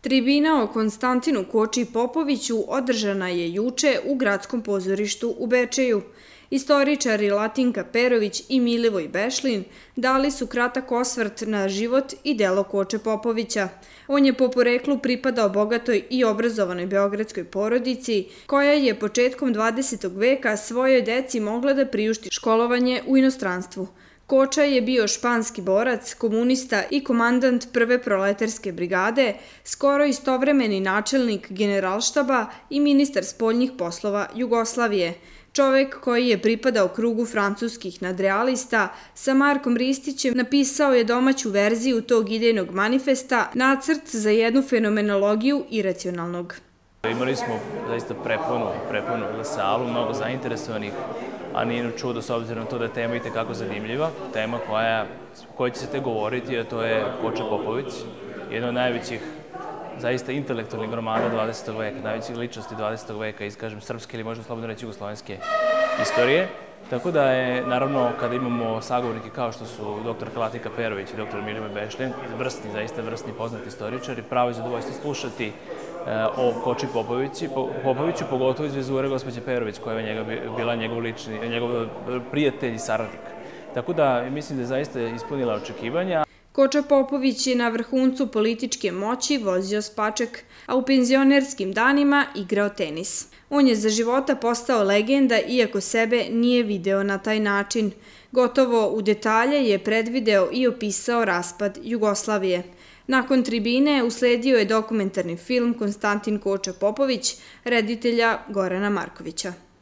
Tribina o Konstantinu Koči Popoviću održana je juče u Gradskom pozorištu u Bečeju. Istoričari Latinka Perović i Milivoj Bešlin dali su kratak osvrt na život i delo Koče Popovića. On je po poreklu pripadao bogatoj i obrazovanoj beogradskoj porodici, koja je početkom 20. veka svojoj deci mogla da priušti školovanje u inostranstvu. Koča je bio španski borac, komunista i komandant Prve proletarske brigade, skoro istovremeni načelnik Generalštaba i ministar spoljnih poslova Jugoslavije. Čovek koji je pripadao krugu francuskih nadrealista, sa Markom Ristićem napisao je domaću verziju tog idejnog manifesta, nacrt za jednu fenomenologiju iracionalnog. Imali smo zaista prepunu salu, mnogo zainteresovanih, a nije čudo s obzirom na to da je tema itekako zanimljiva. Tema koja će se te govoriti, a to je Koča Popović, jedna od najvećih zaista intelektualnih gromada 20. veka, najvećih ličnosti 20. veka iz, kažem, srpske ili možda slobodno reći jugoslovenske istorije. Tako da je, naravno, kada imamo sagovornike kao što su dr. Latinka Perović i dr. Milivoj Bešlin, zaista vrsni poznati istoričari, pravo je zadovoljstvo slušati o Koči Popoviću, pogotovo iz vizure gospođe Perović, koja je bila njegov prijatelj i saradnik. Tako da mislim da je zaista ispunila očekivanja. Koča Popović je na vrhuncu političke moći vozio spačak, a u penzionerskim danima igrao tenis. On je za života postao legenda, iako sebe nije video na taj način. Gotovo u detalje je predvideo i opisao raspad Jugoslavije. Nakon tribine usledio je dokumentarni film Konstantin Koča Popović, reditelja Gorana Markovića.